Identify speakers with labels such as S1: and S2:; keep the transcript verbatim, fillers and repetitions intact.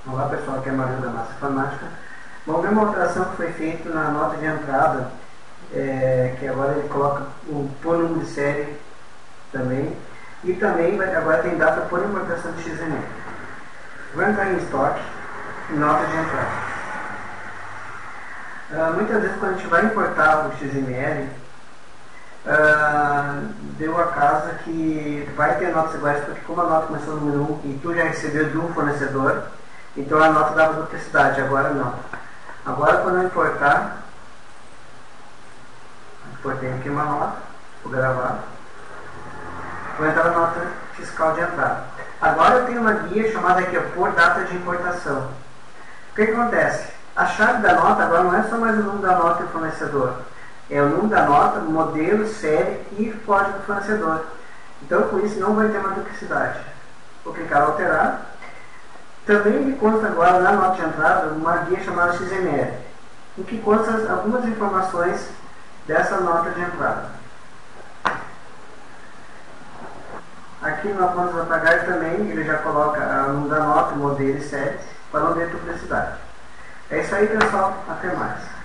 S1: Olá pessoal, aqui é Mario da Massa Informática. Vamos ver uma alteração que foi feita na nota de entrada, é, que agora ele coloca o por número de série também, e também vai, agora tem data por importação de X M L. Vou entrar em estoque, nota de entrada. Uh, muitas vezes quando a gente vai importar o X M L, uh, deu a casa que vai ter notas iguais, porque como a nota começou no número um e tu já recebeu do fornecedor, então a nota dava duplicidade, agora não. Agora quando eu importar, importei aqui uma nota, vou gravar, vou entrar na nota fiscal de entrada. Agora eu tenho uma guia chamada aqui por data de importação. O que, que acontece? A chave da nota agora não é só mais o número da nota do fornecedor, é o número da nota, modelo, série e código do fornecedor. Então com isso não vai ter uma duplicidade. Vou clicar em alterar. Também me consta agora na nota de entrada uma guia chamada X M L, em que consta algumas informações dessa nota de entrada. Aqui no apontos a pagar também ele já coloca o número da nota, modelo e série, para não ter duplicidade. É isso aí pessoal, até mais.